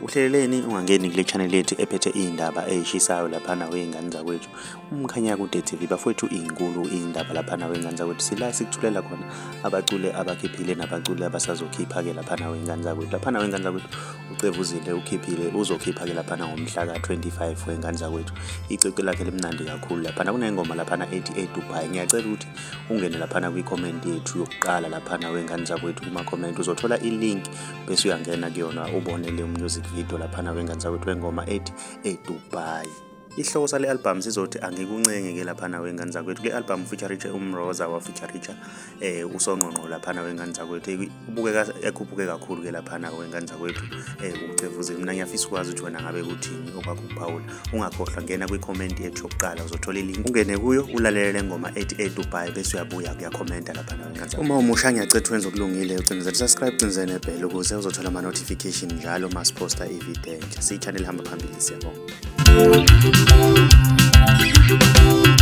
Uhleleleni ungangeni kule channel yethu ephethe indaba ezishisayo lapha wey'ngane zakwethu. Umkhanyakude TV bafowethu inkulu indaba lapha wey'ngane zakwethu. Sila sikuthulela khona abaculi abakhiphile nabaculi abasazokhipha ke lapha wey'ngane zakwethu. Lapha wey'ngane zakwethu ucevuzile ukhiphile uzokhipha ke lapha ngomhla ka-25 wey'ngane zakwethu. Icwecwe lakhe limnandi kakhulu lapha kunengoma lapha ethi Dubai. Ngiyacela ukuthi ungene lapha kwi-comment yethu yokuqala lapha wey'ngane zakwethu kuma-comment uzothola i-link bese uyangena kuyona ubone le music video lapha wengane zakwethu wengoma ethi Dubai. Ihloko sale album sizothi angikuncenge ke lapha wengane zakwethu. Le album feature umroza wa feature usongqongqo lapha wengane zakwethu. Ubukeka ekhuphuke kakhulu ke lapha wengane zakwethu. Ucevuzile mina ngiyafisa ukwazi ukuthi wena ngabe kuthini okwakuphawula. Ungakhohlwa ngena kwi-comment yethu yokuqala uzothola i-link. Ungene kuyo ulalele le ngoma ethi Dubai bese uyabuya kuyakhomenta lapha wengane zakwethu. Uma umusha ngiyacela wenze okulungile ucinezela subscribe ucinezele nebell ukuze uzothola ama notification njalo masiposta i-video entsha. Si channel hamba phambili siyabonga.